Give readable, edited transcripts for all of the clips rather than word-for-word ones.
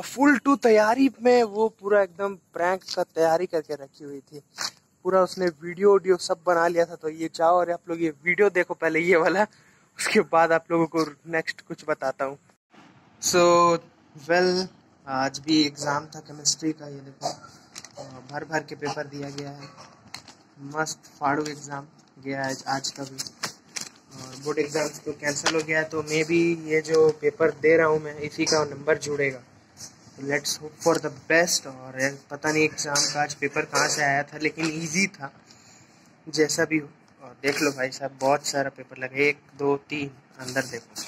Full to तैयारी में वो पूरा एकदम प्रैंक का तैयारी करके रखी हुई थी। पूरा उसने वीडियो सब बना लिया था। तो ये जाओ और आप लोग ये वीडियो देखो पहले ये वाला, उसके बाद आप लोगों को नेक्स्ट कुछ बताता हूँ। सो वेल, आज भी एग्ज़ाम था केमिस्ट्री का। ये देखो भर भर के पेपर दिया गया है। मस्त फाड़ू एग्ज़ाम गया है आज का भी। और बोर्ड एग्ज़ाम्स तो कैंसिल हो गया है, तो मे बी ये जो पेपर दे रहा हूँ मैं इसी का नंबर जुड़ेगा। तो let's hope for the best. और पता नहीं एग्ज़ाम का आज पेपर कहाँ से आया था, लेकिन इजी था जैसा भी हो। और देख लो भाई साहब, बहुत सारा पेपर लगा, 1 2 3 अंदर देखो।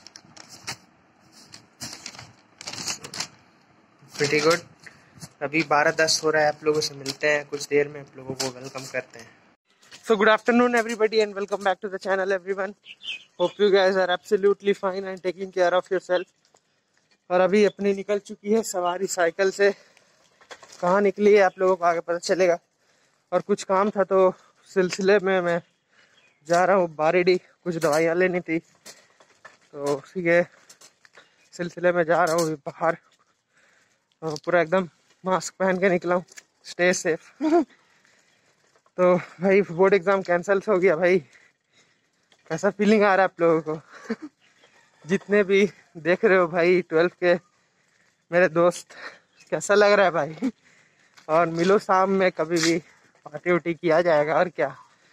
Pretty good. अभी 12:10 हो रहा है। आप लोगों से मिलते हैं कुछ देर में, आप लोगों को वेलकम करते हैं। So good afternoon everybody and welcome back to the channel everyone. Hope you guys are absolutely fine and taking care of yourself. और अभी अपनी निकल चुकी है सवारी साइकिल से। कहाँ निकली है आप लोगों को आगे पता चलेगा। और कुछ काम था तो सिलसिले में मैं जा रहा हूँ बारीडी, कुछ दवाइयाँ लेनी थी, तो उसी के सिलसिले में जा रहा हूँ बाहर। पूरा एकदम मास्क पहन के निकला हूँ, स्टे सेफ। तो भाई बोर्ड एग्ज़ाम कैंसिल हो गया भाई। कैसा फीलिंग आ रहा है आप लोगों को? जितने भी देख रहे हो भाई 12th के मेरे दोस्त, कैसा लग रहा है भाई? और मिलो शाम में कभी भी, पार्टी उर्टी किया जाएगा और क्या।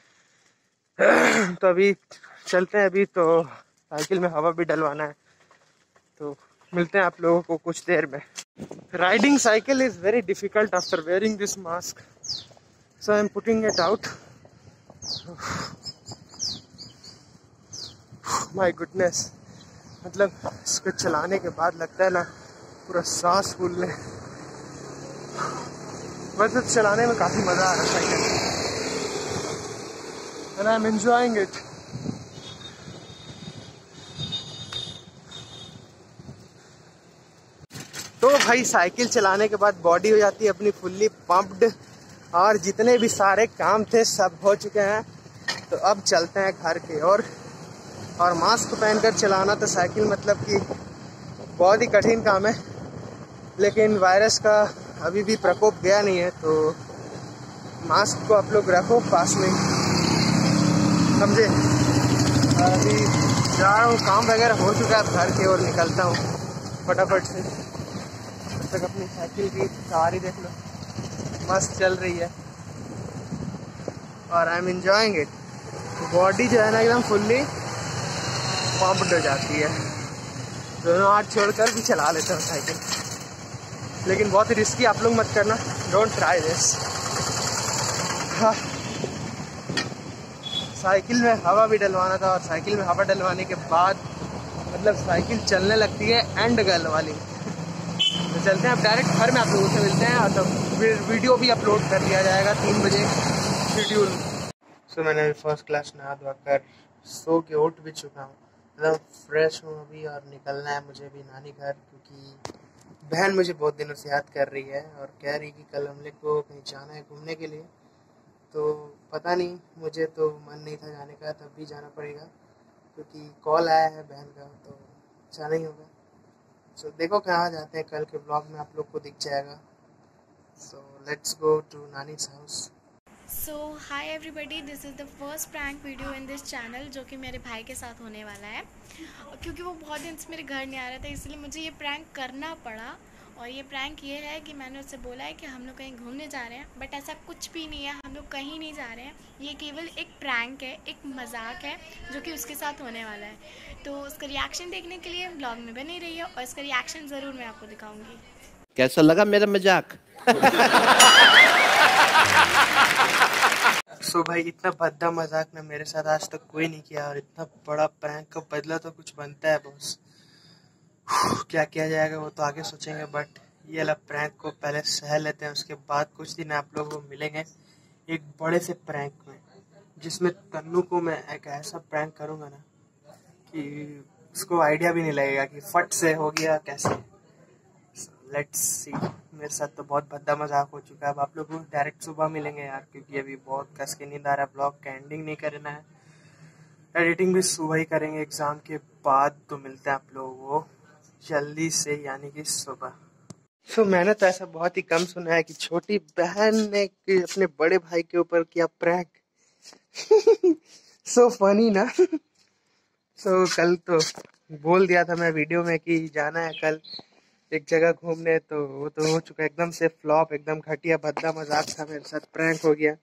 तो अभी चलते हैं। अभी तो साइकिल में हवा भी डलवाना है, तो मिलते हैं आप लोगों को कुछ देर में। Riding cycle is very difficult after wearing this mask, so I am putting it out. My goodness, मतलब इसको चलाने के बाद लगता है ना पूरा सांस फूलने। वैसे चलाने में काफ़ी मज़ा आ रहा है cycle, and I am enjoying it. तो भाई साइकिल चलाने के बाद बॉडी हो जाती है अपनी फुल्ली पम्प्ड, और जितने भी सारे काम थे सब हो चुके हैं। तो अब चलते हैं घर की ओर। और मास्क पहनकर चलाना तो साइकिल मतलब कि बहुत ही कठिन काम है, लेकिन वायरस का अभी भी प्रकोप गया नहीं है। तो मास्क को आप लोग रखो पास में, समझे। अभी जा रहा हूँ, काम वगैरह हो चुका है, अब घर की ओर निकलता हूँ फटाफट से। तब तक अपनी साइकिल की सवारी देख लो, मस्त चल रही है और I am enjoying it. Body जो है ना एकदम फुल्ली पम्प्ड हो जाती है। दोनों हाथ छोड़कर भी चला लेता हूँ साइकिल, लेकिन बहुत ही रिस्की, आप लोग मत करना, डोंट ट्राई दिस। हाँ, साइकिल में हवा भी डलवाना था, और साइकिल में हवा डलवाने के बाद मतलब साइकिल चलने लगती है एंड गर्ल वाली। तो चलते हैं अब डायरेक्ट घर में, आप लोगों से मिलते हैं। और तब वीडियो भी अपलोड कर दिया जाएगा 3 बजे शेड्यूल। सो मैंने अभी फर्स्ट क्लास नहा धोआ कर सो के उठ भी चुका हूँ, मतलब फ्रेश हूँ अभी। और निकलना है मुझे भी नानी घर, क्योंकि बहन मुझे बहुत दिनों से याद कर रही है और कह रही कि कल हम लोग को कहीं जाना है घूमने के लिए। तो पता नहीं, मुझे तो मन नहीं था जाने का, तब भी जाना पड़ेगा क्योंकि कॉल आया है बहन का, तो जाना ही होगा। सो देखो कहाँ जाते हैं, कल के ब्लॉग में आप लोग को दिख जाएगा। So let's go to nani's house. So hi everybody, this is the first prank video in this channel जो कि मेरे भाई के साथ होने वाला है। क्योंकि वो बहुत दिन से मेरे घर नहीं आ रहा था, इसलिए मुझे ये प्रैंक करना पड़ा। और ये प्रैंक ये है कि मैंने उससे बोला है कि हम लोग कहीं घूमने जा रहे हैं, बट ऐसा कुछ भी नहीं है, हम लोग कहीं नहीं जा रहे हैं। ये केवल एक प्रैंक है, एक मजाक है जो कि उसके साथ होने वाला है। तो उसका रिएक्शन देखने के लिए ब्लॉग में बने रहिए, और इसका रिएक्शन ज़रूर मैं आपको दिखाऊंगी। कैसा लगा मेरा मजाक? सो भाई इतना भद्दा मजाक ना मेरे साथ आज तक कोई नहीं किया, और इतना बड़ा प्रैंक का बदला तो कुछ बनता है बॉस। क्या किया जाएगा वो तो आगे सोचेंगे, बट ये वाला प्रैंक को पहले सह लेते हैं, उसके बाद कुछ दिन आप लोगों को मिलेंगे एक बड़े से प्रैंक में, जिसमें तन्नू को मैं एक ऐसा प्रैंक करूंगा ना कि उसको आइडिया भी नहीं लगेगा कि फट से हो गया कैसे। Let's see. मेरे साथ तो बहुत भद्दा मजाक हो चुका है। अब आप लोग को डायरेक्ट सुबह मिलेंगे यार, क्योंकि अभी बहुत कस के नींद आ रहा है। ब्लॉग का एंडिंग नहीं करना है, एडिटिंग भी सुबह ही करेंगे एग्जाम के बाद। तो मिलते हैं आप लोगों को जल्दी से, यानी कि सुबह। मैंने तो ऐसा बहुत ही कम सुना है कि छोटी बहन ने अपने बड़े भाई के ऊपर किया प्रैंक। सो फनी ना। कल तो बोल दिया था मैं वीडियो में कि जाना है कल एक जगह घूमने, तो वो तो हो चुका एकदम से फ्लॉप, एकदम घटिया भद्दा मजाक था, मेरे साथ प्रैंक हो गया।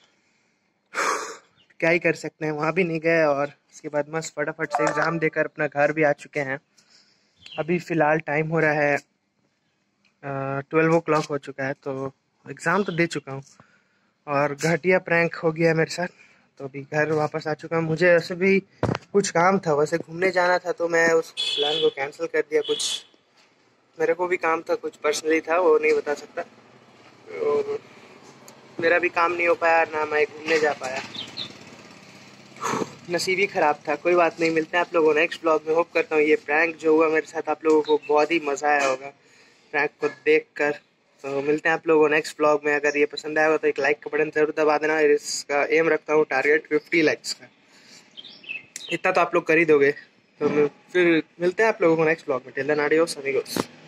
क्या ही कर सकते हैं, वहाँ भी नहीं गए और उसके बाद मस्त फटाफट से एग्ज़ाम देकर अपना घर भी आ चुके हैं। अभी फ़िलहाल टाइम हो रहा है 12 o'clock हो चुका है, तो एग्ज़ाम तो दे चुका हूँ और घटिया प्रैंक हो गया मेरे साथ। तो अभी घर वापस आ चुका हूँ। मुझे वैसे भी कुछ काम था, वैसे घूमने जाना था, तो मैं उस प्लान को कैंसिल कर दिया। कुछ मेरे को भी काम था, कुछ पर्सनली था, वो नहीं बता सकता। तो मेरा भी काम नहीं हो पाया, ना मैं घूमने जा पाया। नसीब ही ख़राब था। कोई बात नहीं, मिलते हैं आप लोगों नेक्स्ट ब्लॉग में। होप करता हूँ ये प्रैंक जो हुआ मेरे साथ आप लोगों को बहुत ही मज़ा आया होगा प्रैंक को देखकर। तो मिलते हैं आप लोगों नेक्स्ट ब्लॉग में। अगर ये पसंद आया हो तो एक लाइक का बटन ज़रूर दबा देना। इसका एम रखता हूँ टारगेट 50 लाइक्स का। इतना तो आप लोग कर ही दोगे। तो फिर मिलते हैं आप लोगों को नेक्स्ट ब्लॉग में। Till then adios amigos.